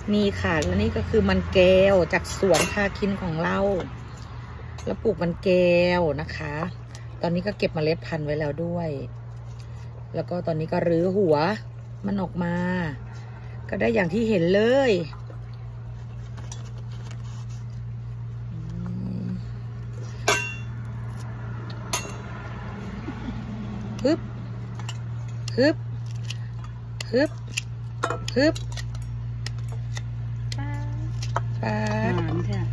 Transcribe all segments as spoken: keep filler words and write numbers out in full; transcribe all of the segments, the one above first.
นี่ค่ะและนี่ก็คือมันแก้วจากสวนพาคินของเราแล้วปลูกมันแก้วนะคะ ตอนนี้ก็เก็บเมล็ดพันธุ์ไว้แล้วด้วย แล้วก็ตอนนี้ก็รื้อหัวมันออกมาก็ได้อย่างที่เห็นเลยฮึบฮึบฮึบฮึบปาดหวานแค่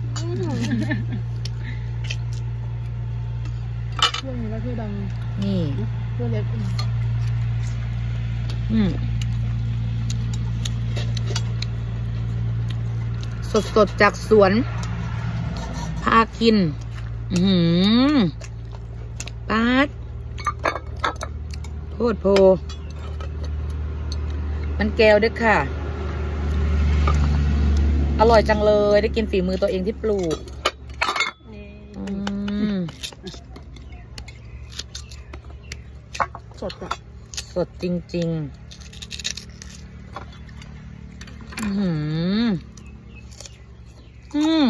ช่วงนี้ก็คือดังนี่ช่วงเล็กอืมสดสดจากสวนพากินอืมปาดโพดโพมันแก้วด้วยค่ะอร่อยจังเลยได้กินฝีมือตัวเองที่ปลูกสดอะสดจริงๆอืมอืม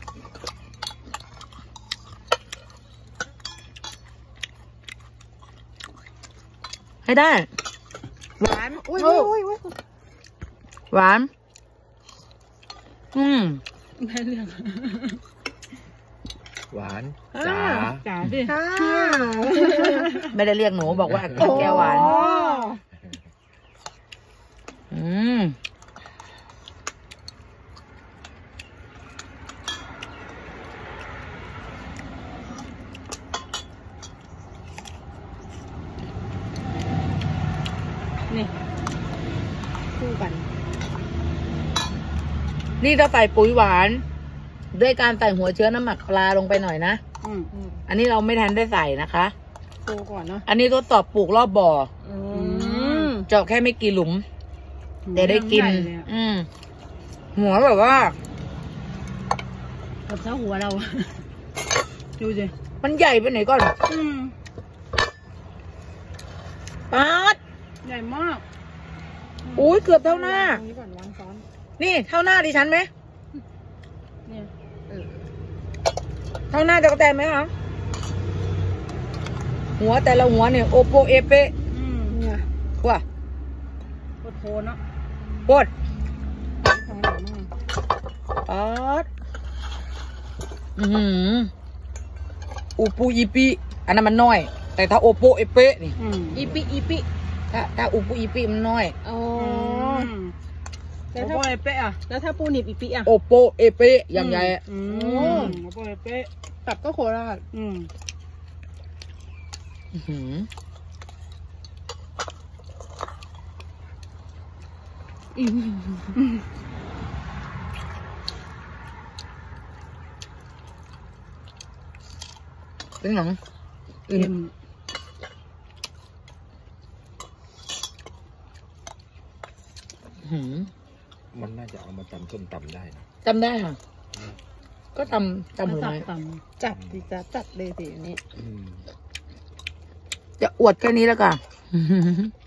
ให้ได้หวานอุ้ยอุ้ยอุ้ยหวานอืมไม่เรื่องหวานจ๋าจ๋าดิไม่ได้เรียกหนูบอกว่าแก้วหวานอืมนี่คู่กันนี่เราใส่ปุ๋ยหวานด้วยการใส่หัวเชื้อน้ำหมักปลาลงไปหน่อยนะอืมอันนี้เราไม่ทันได้ใส่นะคะโตก่อนเนาะอันนี้ทดสอบปลูกรอบบ่อเจาะแค่ไม่กี่หลุมแต่ได้กินอืมหัวแบบว่ากับเท้าหัวเราดูสิมันใหญ่ไปไหนก่อนอืมป๊าดใหญ่มากอุ้ยเกือบเท่าหน้านี่เท่าหน้าดิฉันไหมเท่าหน้าจะกระแตไหมคะหัวแต่ละหัวเนี่ยโอโปเอเปะเนี่ยว้าโคตรโพเนาะโคตรป๊าดอือหืออูปูอีปีอันนั้นมันน้อยแต่ถ้าโอโปเอเปะนี่อีปีอีปีถ้าถ้าอูปูอีปีมันน้อยอ๋อแล้วถ้าโอโปเอเปะอ่ะแล้วถ้าปูหนีบอีปีอ่ะโอโปเอเปะอย่างใหญ่อืมโอโปเอเปะตับก็โคราชอืมอืมอิ่มเป็นหนังอิ่มมันน่าจะเอามาตำส้มตำได้นะจำได้ค่ะก็ตำจำหรือไม่จับดิจะจับเลยสินี้จะอวดแค่นี้แล้วกัน